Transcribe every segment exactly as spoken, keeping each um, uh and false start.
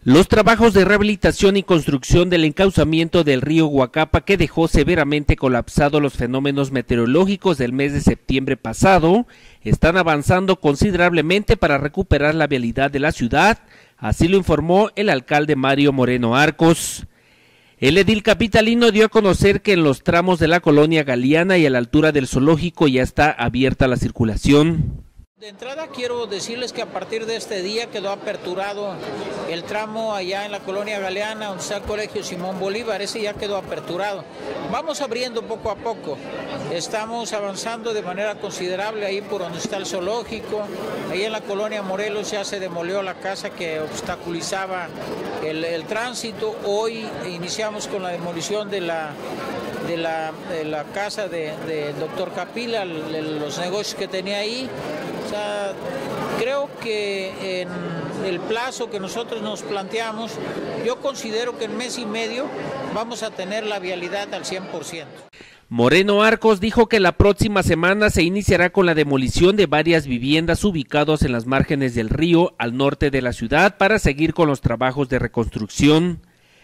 Los trabajos de rehabilitación y construcción del encauzamiento del río Huacapa, que dejó severamente colapsado los fenómenos meteorológicos del mes de septiembre pasado, están avanzando considerablemente para recuperar la vialidad de la ciudad, así lo informó el alcalde Mario Moreno Arcos. El edil capitalino dio a conocer que en los tramos de la colonia Galeana y a la altura del zoológico ya está abierta la circulación. De entrada quiero decirles que a partir de este día quedó aperturado el tramo allá en la colonia Galeana, donde está el colegio Simón Bolívar, ese ya quedó aperturado. Vamos abriendo poco a poco, estamos avanzando de manera considerable ahí por donde está el zoológico, ahí en la colonia Morelos ya se demolió la casa que obstaculizaba el, el tránsito. Hoy iniciamos con la demolición de la, de la, de la casa del de doctor Capila, de los negocios que tenía ahí. O sea, creo que en el plazo que nosotros nos planteamos, yo considero que en mes y medio vamos a tener la vialidad al cien por ciento. Moreno Arcos dijo que la próxima semana se iniciará con la demolición de varias viviendas ubicadas en las márgenes del río al norte de la ciudad para seguir con los trabajos de reconstrucción.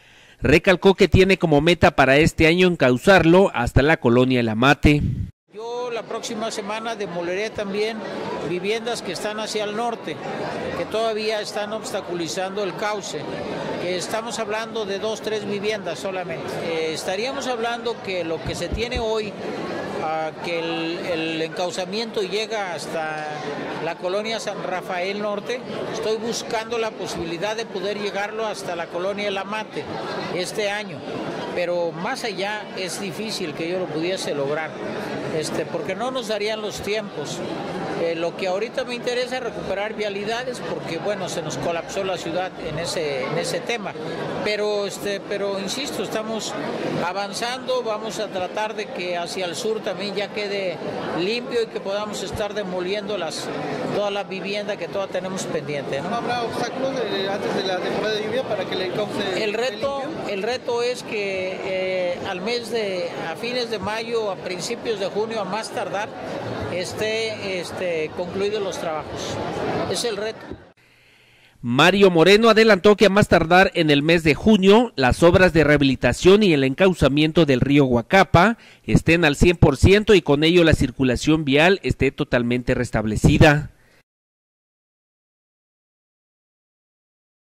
Recalcó que tiene como meta para este año encauzarlo hasta la colonia El Amate. La próxima semana demoliré también viviendas que están hacia el norte, que todavía están obstaculizando el cauce, que estamos hablando de dos, tres viviendas solamente. Eh, estaríamos hablando que lo que se tiene hoy, uh, que el, el encauzamiento llega hasta la colonia San Rafael Norte, estoy buscando la posibilidad de poder llegarlo hasta la colonia El Amate este año, pero más allá es difícil que yo lo pudiese lograr. Este, porque no nos darían los tiempos. Eh, lo que ahorita me interesa es recuperar vialidades porque, bueno, se nos colapsó la ciudad en ese, en ese tema. Pero, este, pero, insisto, estamos avanzando, vamos a tratar de que hacia el sur también ya quede limpio y que podamos estar demoliendo las, toda la vivienda que toda tenemos pendiente, ¿no? ¿No habrá obstáculos de, antes de la temporada de lluvia para que el encauce el reto El reto es que eh, al mes de, a fines de mayo, a principios de junio, a más tardar, esté este, concluidos los trabajos. Es el reto. Mario Moreno adelantó que a más tardar en el mes de junio, las obras de rehabilitación y el encauzamiento del río Huacapa estén al cien por ciento y con ello la circulación vial esté totalmente restablecida.